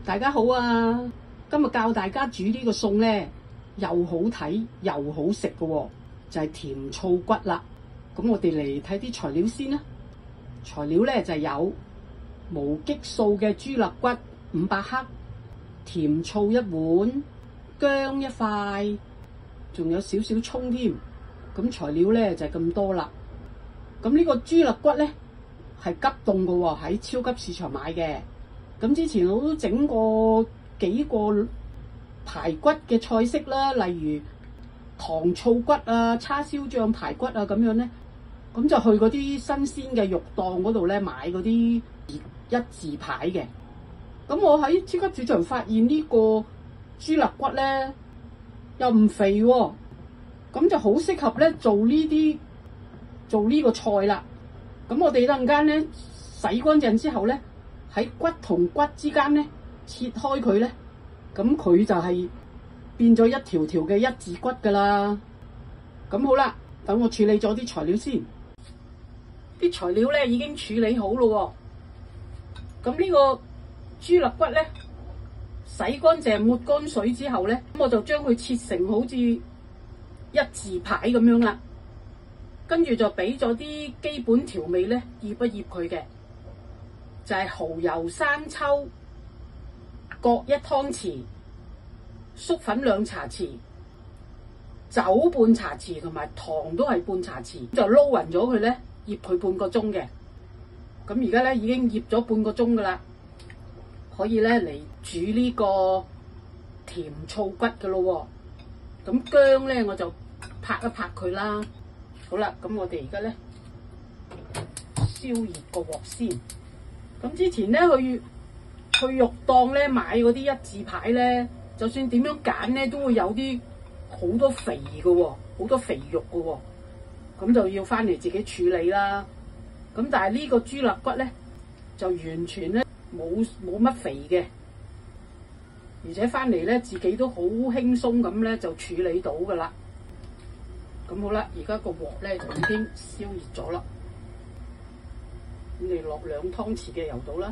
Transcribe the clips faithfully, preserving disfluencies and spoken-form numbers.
大家好啊！今日教大家煮呢個餸咧，又好睇又好食嘅喎，就係甜醋骨啦。咁我哋嚟睇啲材料先啦。材料咧就係有無激素嘅豬肋骨五百克，甜醋一碗，薑一塊，仲有少少葱添。咁材料咧就係咁多啦。咁呢個豬肋骨咧係急凍嘅喎，喺超級市場買嘅。咁之前我都整過幾個排骨嘅菜式啦，例如糖醋骨啊、叉燒醬排骨啊咁樣咧。咁就去嗰啲新鮮嘅肉檔嗰度咧買嗰啲一字排嘅。咁我喺超級市場發現呢個豬肋骨咧又唔肥喎、哦，咁就好適合咧做呢啲做呢個菜啦。咁我哋等陣間咧洗乾淨之後咧，喺骨同骨之間咧切開佢咧，咁佢就係變咗一條條嘅一字骨噶啦。咁好啦，等我處理咗啲材料先。啲材料咧已經處理好咯喎。咁呢個豬肋骨咧洗乾淨抹乾水之後咧，咁我就將佢切成好似一字排咁樣啦。跟住就俾咗啲基本調味咧，醃一醃佢嘅，就係蠔油、生抽各一湯匙，粟粉兩茶匙，酒半茶匙，同埋糖都係半茶匙，就撈勻咗佢咧，醃佢半個鐘嘅。咁而家咧已經醃咗半個鐘噶啦，可以咧嚟煮呢個甜醋骨噶咯喎。咁薑咧我就拍一拍佢啦。好啦，咁我哋而家咧燒熱個鑊先。咁之前咧去去肉檔咧買嗰啲一字排咧，就算點樣揀咧，都會有啲好多肥嘅喎，好多肥肉嘅喎。咁就要翻嚟自己處理啦。咁但係呢個豬肋骨咧就完全咧冇冇乜肥嘅，而且翻嚟咧自己都好輕鬆咁咧就處理到噶啦。咁好啦，而家個鑊咧就已經燒熱咗啦。咁你落兩湯匙嘅油度啦，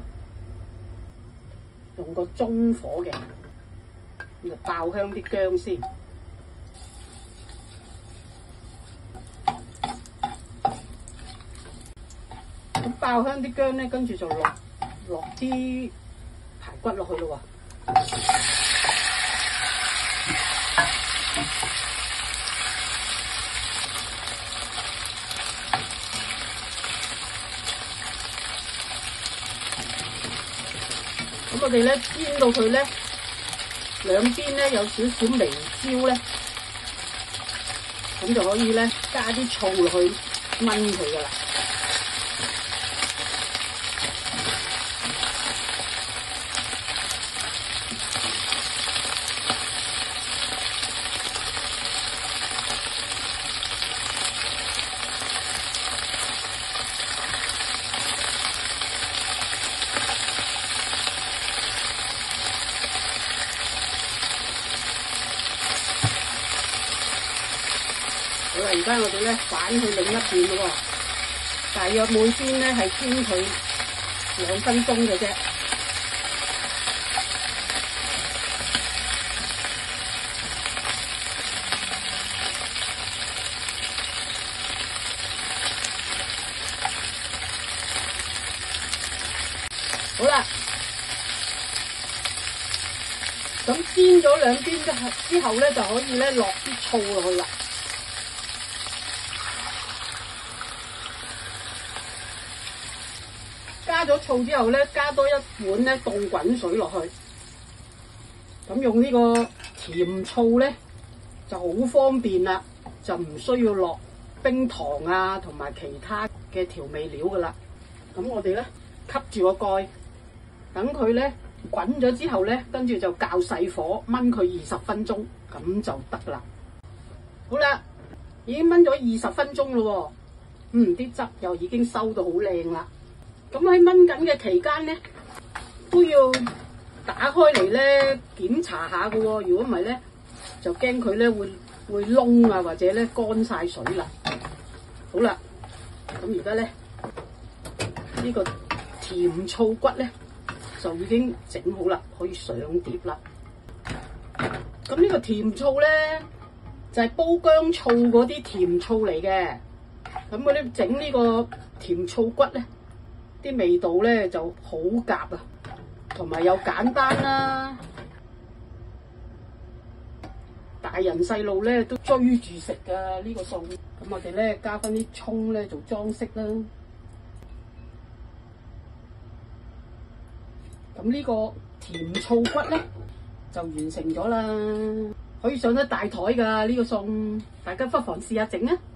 用個中火嘅，咁就爆香啲薑先。咁爆香啲薑咧，跟住就落落啲排骨落去咯喎。咁我哋咧煎到佢咧兩邊咧有少少微焦咧，咁就可以咧加啲醋落去炆佢噶啦。好啦，而家我哋咧反去另一邊咯喎，大約每邊咧係煎佢兩分鐘嘅啫。好啦，咁煎咗兩邊之後咧，就可以咧落啲醋落去啦。加咗醋之後咧，加多一碗咧凍滾水落去。咁用呢個甜醋咧就好方便啦，就唔需要落冰糖啊同埋其他嘅調味料噶啦。咁我哋咧吸住個蓋，等佢咧滾咗之後咧，跟住就較細火燜佢二十分鐘，咁就得啦。好啦，已經燜咗二十分鐘咯喎，嗯，啲汁又已經收到好靚啦。咁喺燜緊嘅期間咧，都要打開嚟咧檢查下嘅喎。如果唔係咧，就驚佢咧會會燶啊，或者咧乾晒水啦。好啦，咁而家咧呢個甜醋骨咧就已經整好啦，可以上碟啦。咁呢個甜醋咧就係、是、煲薑醋嗰啲甜醋嚟嘅。咁嗰啲整呢個甜醋骨咧，啲味道咧就好夾啊，同埋又簡單啦。大人細路咧都追住食噶呢個餸。咁我哋咧加翻啲葱咧做裝飾啦。咁呢個甜醋骨咧就完成咗啦，可以上得大台噶呢個餸，大家不妨試下整啊！